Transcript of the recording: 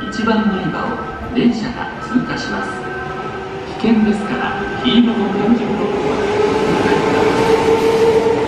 1番乗り場を電車が通過します。危険ですから黄色の点字ブロックをお使いください。